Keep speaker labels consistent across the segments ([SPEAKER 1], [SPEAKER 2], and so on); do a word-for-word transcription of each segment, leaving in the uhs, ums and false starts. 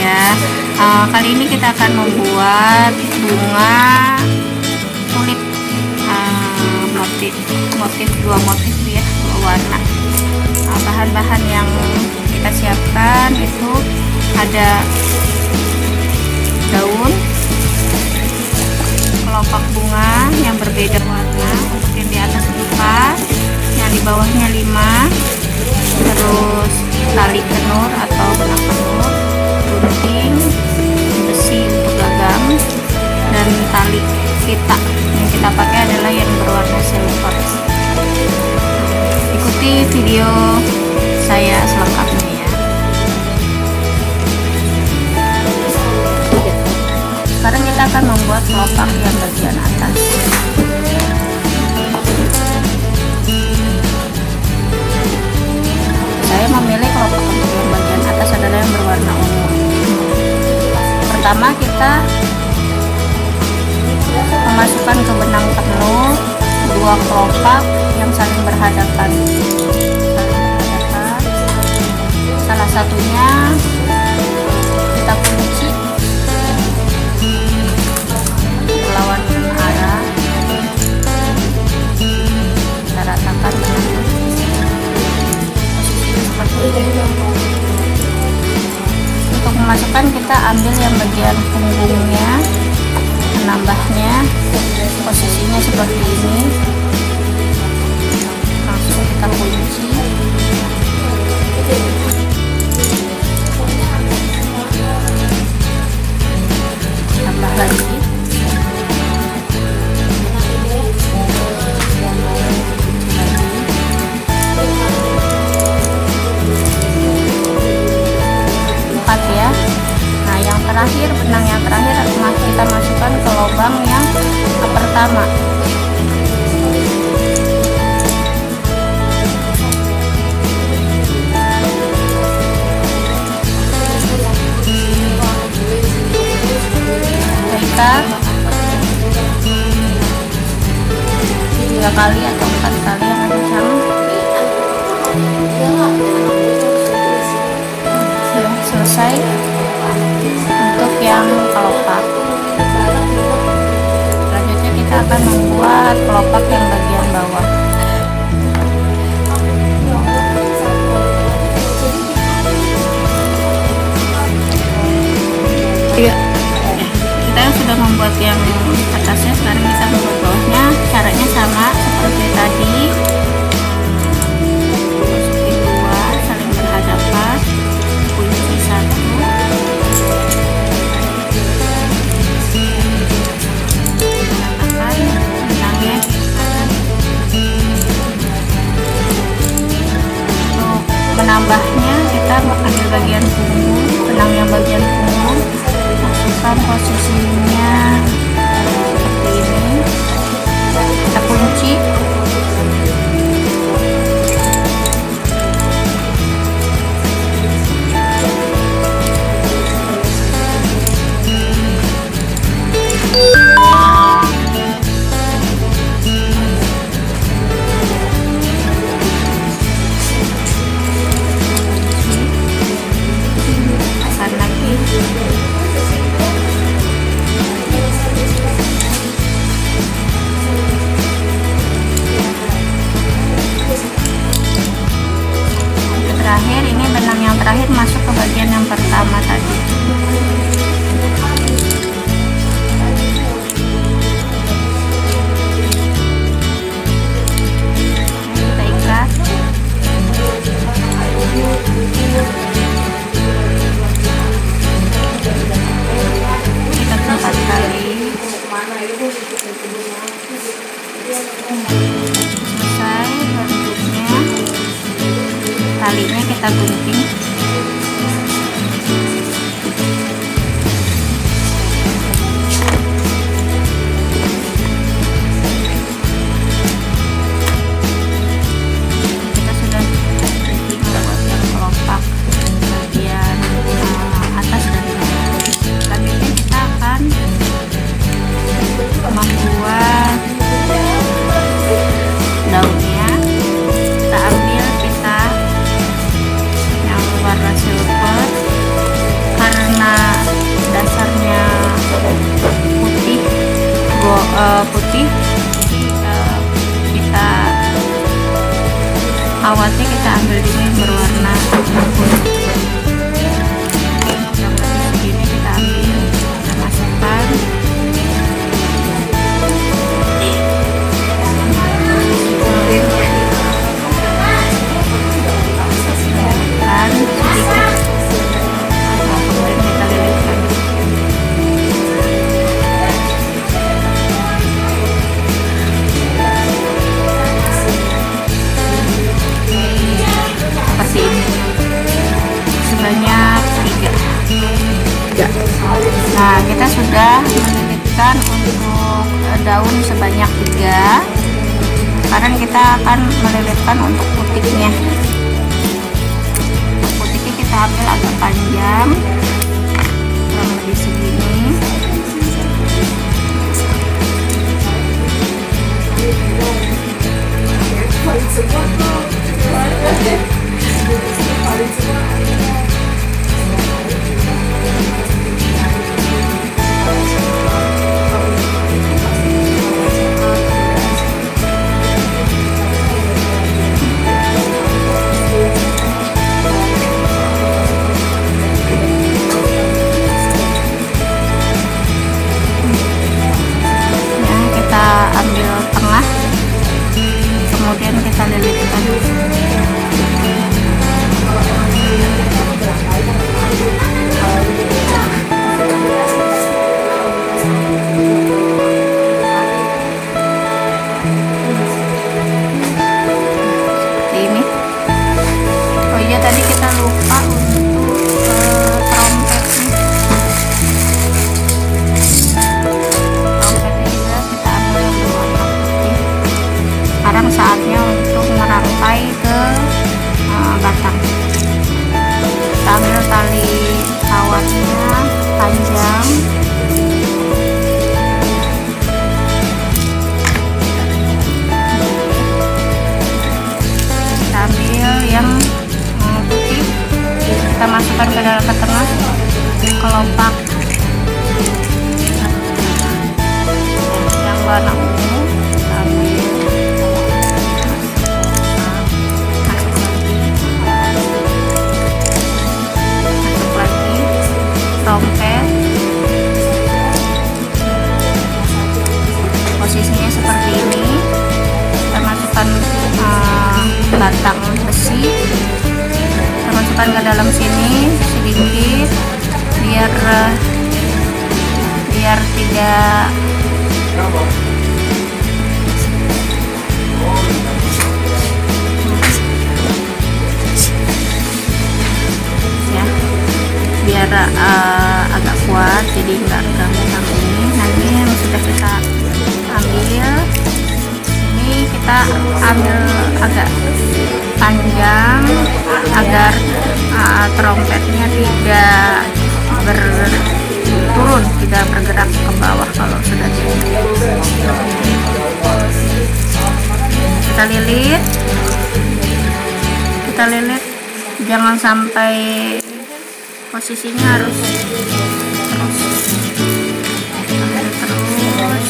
[SPEAKER 1] ya. Uh, kali ini kita akan membuat bunga tulip, uh, motif motif dua motif ya, dua warna. Uh, bahan-bahan yang kita siapkan itu ada daun, kelopak bunga yang berbeda warna, yang di atas empat, yang di bawahnya lima, terus tali kenur atau benang kenur, gunting, besi untuk gagang, dan tali pita. Yang kita pakai adalah yang berwarna silver. Ikuti video saya selengkapnya ya. Sekarang kita akan membuat kelopak yang bagian atas. Saya memilih kelopak untuk yang bagian atas adalah yang berwarna ungu. Pertama kita memasukkan ke benang tenur dua kelopak yang saling berhadapan. Saling berhadapan. Salah satunya kita kunci berlawan arah. Kita ratakan dengan untuk memasukkan kita ambil yang bagian punggungnya, menambahnya posisinya seperti ini, langsung kita kunci. Tambah lagi. Ya. Nah, yang terakhir, benang yang terakhir kita masukkan ke lubang yang ke pertama. Kita tiga kali atau empat kali yang kencang. Selesai untuk yang kelopak. Selanjutnya kita akan membuat kelopak yang bagian bawah. Iya. Kita sudah membuat yang atasnya, sekarang kita membuat bawahnya. Caranya sama seperti tadi. Masukin dua, saling berhadapan. Kunci satu, letakkan benangnya. Untuk menambahnya kita ambil bagian punggung, benang yang bagian punggung, masukkan posisinya seperti ini, kita kunci. Terakhir, ini benang yang terakhir masuk ke bagian yang pertama tadi. Kita ikat. Kita empat kali. Selesai bentuknya. Talinya kita gunting. Kita sudah gunting membuat yang kelopak bagian uh, atas dan bawah. Selanjutnya kita akan membuat daunnya. Kita ambil pita uh, putih, jadi uh, kita awalnya kita ambil dulu yang berwarna kuning. Yang lebih segini kita ambil, kita masukkan. Sebanyak tiga. Nah, kita sudah melilitkan untuk daun sebanyak tiga. Sekarang kita akan melilitkan untuk putiknya. Untuk putiknya kita ambil agak panjang, kurang lebih segini. Ambil tengah, kemudian kita lilitkan. Seperti ini. Oh iya, tadi kita lupa untuk uh, trompetnya. Sekarang saatnya untuk merangkai ke uh, batang. Kita ambil tali kawatnya panjang, kita ambil yang uh, putih, kita masukkan ke dalam ke tengah kelopak. Yang warna ungu kita ambil. Trompet, posisinya seperti ini. Kita masukkan uh, batang besi, kita masukkan ke dalam sini sedikit biar uh, biar tidak ya, biar uh, agak kuat, jadi nggak ganggu ini. Nah, ini yang sudah kita ambil, ini kita ambil agak panjang agar uh, trompetnya tidak berturun, tidak bergerak ke bawah kalau sudah jadi. Kita lilit, kita lilit, jangan sampai posisinya harus terus ambil terus.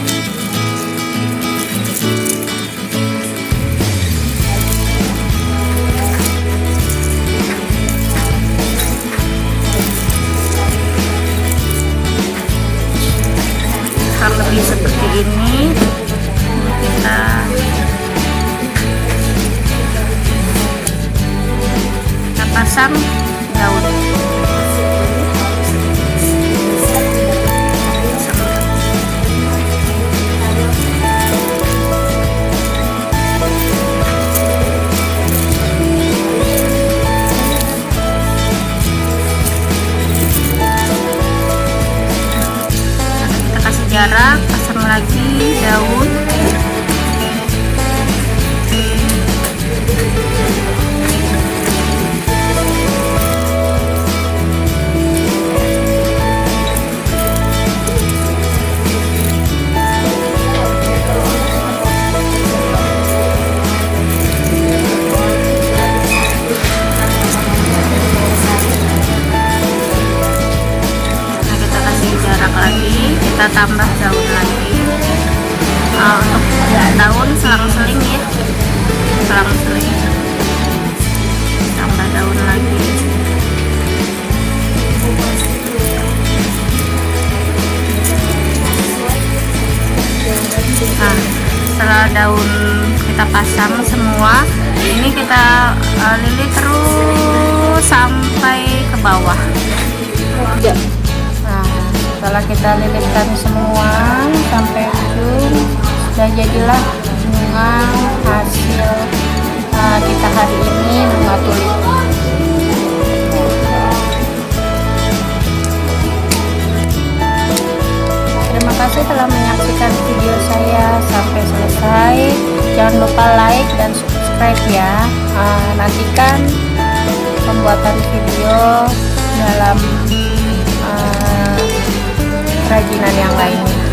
[SPEAKER 1] Kurang lebih seperti ini. Kita kita pasang daun. Jarak, pasang lagi daun. Nah, kita kasih jarak lagi, kita tambah daun lagi. uh, untuk daun selang-seling ya, selang-seling tambah daun lagi. Nah, setelah daun kita pasang semua, ini kita uh, lilit terus sampai ke bawah. Nah, setelah kita lilitkan semua sampai ujung, sudah jadilah bunga hasil uh, kita hari ini, bunga tulip. Terima kasih telah menyaksikan video saya sampai selesai. Jangan lupa like dan subscribe ya. Uh, nantikan pembuatan video dalam uh, kerajinan yang lainnya.